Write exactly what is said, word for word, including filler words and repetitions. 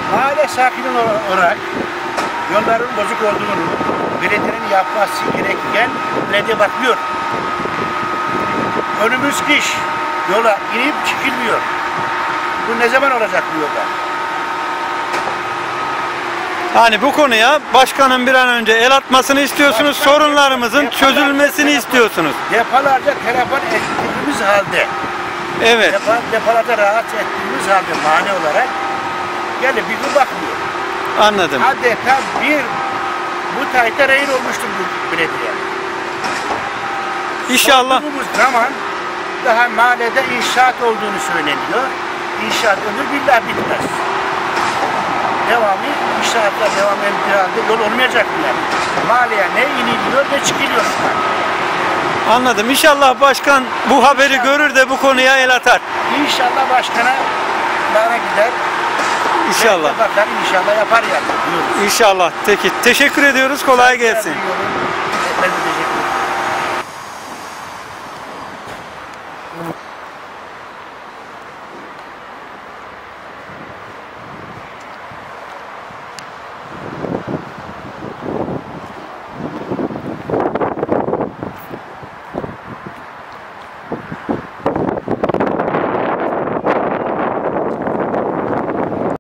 Mahalle sakini olarak yolların bozuk olduğunu belediyenin yapması gereken belediye bakmıyor. Önümüz kış. Yola inip çıkılmıyor. Bu ne zaman olacak bu yolda? Hani bu konuya başkanın bir an önce el atmasını istiyorsunuz, Başkan, sorunlarımızın çözülmesini telefon, istiyorsunuz. Defalarca telefon ettiğimiz halde, Evet. defa, defalarca rahatsız ettiğimiz halde mani olarak gelip bir gün bakmıyor. Anladım. Adeta bir bu tayta rehin olmuştur bu belediye. İnşallah. Sorduğumuz zaman daha mahallede inşaat olduğunu söyleniyor. İnşaat ömür billah bitmez. Devamı inşaatlar devam ettiği halde yol olmayacak mı yani? Mahalleye ne iniliyor ne çıkılıyor. Anladım. İnşallah başkan bu haberi İnşallah. görür de bu konuya el atar. İnşallah başkana bana gider. İnşallah. Bakar inşallah yapar yani diyoruz. İnşallah. Peki. Teşekkür ediyoruz. Kolay gelsin. Ben de teşekkür ederim.